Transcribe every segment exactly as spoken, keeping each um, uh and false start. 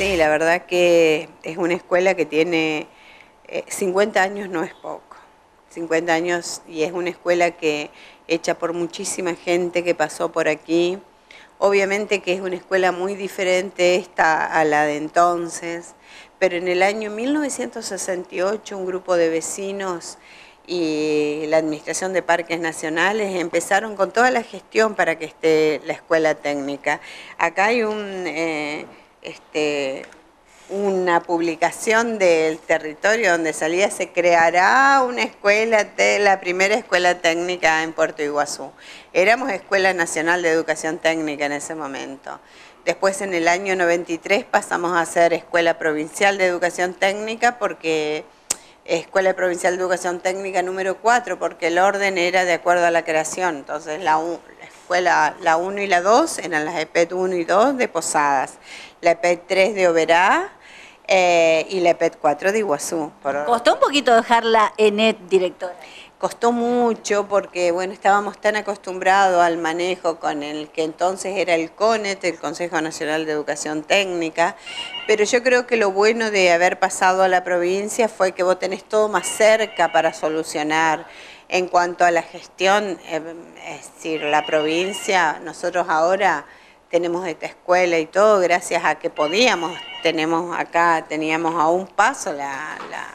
Sí, la verdad que es una escuela que tiene eh, cincuenta años, no es poco. cincuenta años, y es una escuela que hecha por muchísima gente que pasó por aquí. Obviamente que es una escuela muy diferente esta a la de entonces, pero en el año mil novecientos sesenta y ocho un grupo de vecinos y la Administración de Parques Nacionales empezaron con toda la gestión para que esté la escuela técnica. Acá hay un, eh, este, una publicación del territorio donde salía: se creará una escuela, la primera escuela técnica en Puerto Iguazú. Éramos Escuela Nacional de Educación Técnica en ese momento. Después, en el año noventa y tres, pasamos a ser Escuela Provincial de Educación Técnica, porque Escuela Provincial de Educación Técnica número cuatro, porque el orden era de acuerdo a la creación. Entonces, la, la escuela, la uno y la dos eran las E P E T uno y dos de Posadas, la E P E T tres de Oberá eh, y la E P E T cuatro de Iguazú. Por... ¿Costó un poquito dejarla ENET directora? Costó mucho porque, bueno, estábamos tan acostumbrados al manejo con el que entonces era el CONET, el Consejo Nacional de Educación Técnica, pero yo creo que lo bueno de haber pasado a la provincia fue que vos tenés todo más cerca para solucionar. En cuanto a la gestión, es decir, la provincia, nosotros ahora tenemos esta escuela y todo gracias a que podíamos, tenemos acá, teníamos a un paso la... la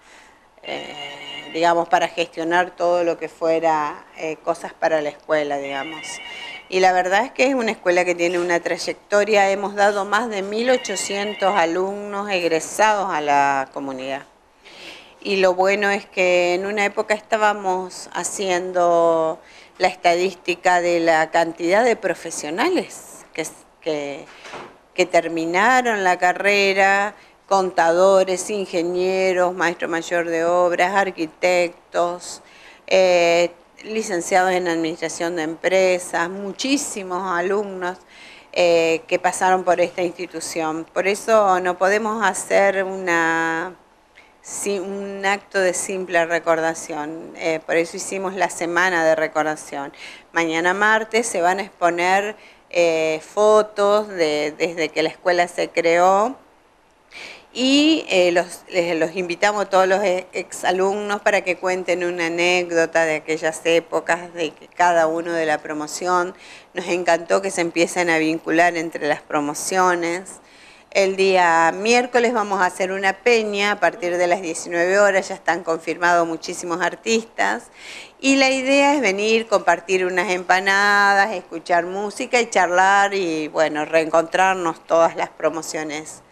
eh, digamos, para gestionar todo lo que fuera eh, cosas para la escuela, digamos. Y la verdad es que es una escuela que tiene una trayectoria, hemos dado más de mil ochocientos alumnos egresados a la comunidad. Y lo bueno es que en una época estábamos haciendo la estadística de la cantidad de profesionales que, que, que terminaron la carrera, contadores, ingenieros, maestro mayor de obras, arquitectos, eh, licenciados en administración de empresas, muchísimos alumnos eh, que pasaron por esta institución. Por eso no podemos hacer una, sí, un acto de simple recordación, eh, por eso hicimos la semana de recordación. Mañana martes se van a exponer eh, fotos de, desde que la escuela se creó, y eh, los, les, los invitamos a todos los exalumnos para que cuenten una anécdota de aquellas épocas, de que cada uno de la promoción. Nos encantó que se empiecen a vincular entre las promociones. El día miércoles vamos a hacer una peña a partir de las diecinueve horas, ya están confirmados muchísimos artistas. Y la idea es venir, compartir unas empanadas, escuchar música y charlar y, bueno, reencontrarnos todas las promociones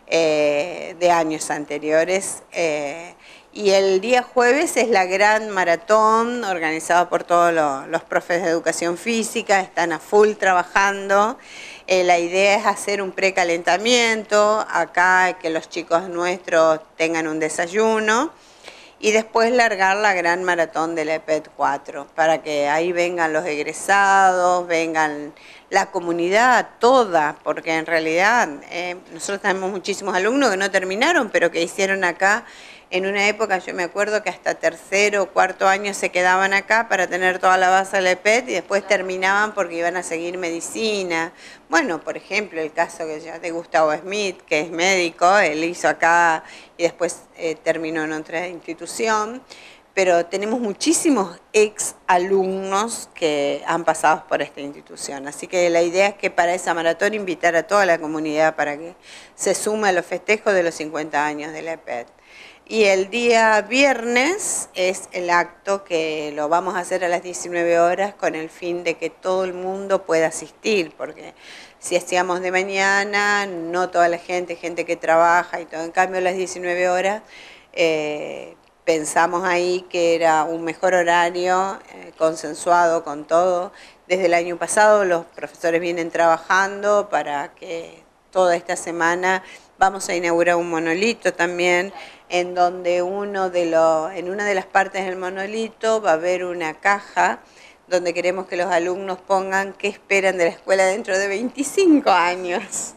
Eh, de años anteriores. Eh, y el día jueves es la gran maratón organizada por todos los, los profes de educación física, están a full trabajando. Eh, la idea es hacer un precalentamiento, acá que los chicos nuestros tengan un desayuno y después largar la gran maratón de la E P E T cuatro, para que ahí vengan los egresados, vengan la comunidad toda, porque en realidad eh, nosotros tenemos muchísimos alumnos que no terminaron, pero que hicieron acá. En una época yo me acuerdo que hasta tercero o cuarto año se quedaban acá para tener toda la base de la E P E T y después terminaban porque iban a seguir medicina. Bueno, por ejemplo, el caso que ya de Gustavo Smith, que es médico, él hizo acá y después eh, terminó en otra institución. Pero tenemos muchísimos ex alumnos que han pasado por esta institución. Así que la idea es que para esa maratón invitar a toda la comunidad para que se sume a los festejos de los cincuenta años de la E P E T. Y el día viernes es el acto que lo vamos a hacer a las diecinueve horas con el fin de que todo el mundo pueda asistir, porque si hacíamos de mañana, no toda la gente, gente que trabaja y todo. En cambio, a las diecinueve horas... Eh, pensamos ahí que era un mejor horario, eh, consensuado con todo. Desde el año pasado los profesores vienen trabajando para que toda esta semana vamos a inaugurar un monolito también, en donde uno de los, en una de las partes del monolito va a haber una caja donde queremos que los alumnos pongan qué esperan de la escuela dentro de veinticinco años.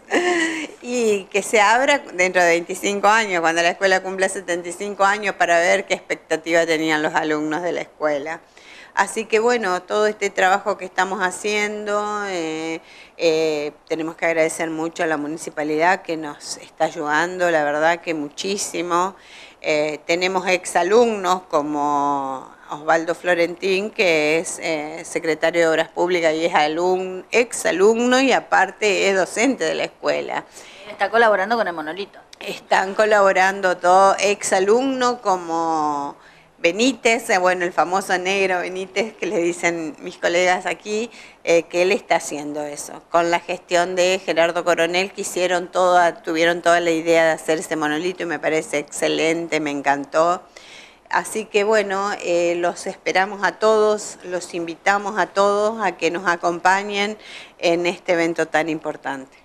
Y que se abra dentro de veinticinco años, cuando la escuela cumpla setenta y cinco años, para ver qué expectativa tenían los alumnos de la escuela. Así que bueno, todo este trabajo que estamos haciendo, eh, Eh, tenemos que agradecer mucho a la municipalidad que nos está ayudando, la verdad que muchísimo. Eh, tenemos exalumnos como Osvaldo Florentín, que es eh, secretario de Obras Públicas y es alumno, exalumno y aparte es docente de la escuela. Está colaborando con el monolito. Están colaborando todos, exalumnos como Benítez, eh, bueno, el famoso negro Benítez, que le dicen mis colegas aquí, eh, que él está haciendo eso. Con la gestión de Gerardo Coronel, que hicieron toda, tuvieron toda la idea de hacer ese monolito y me parece excelente, me encantó. Así que bueno, eh, los esperamos a todos, los invitamos a todos a que nos acompañen en este evento tan importante.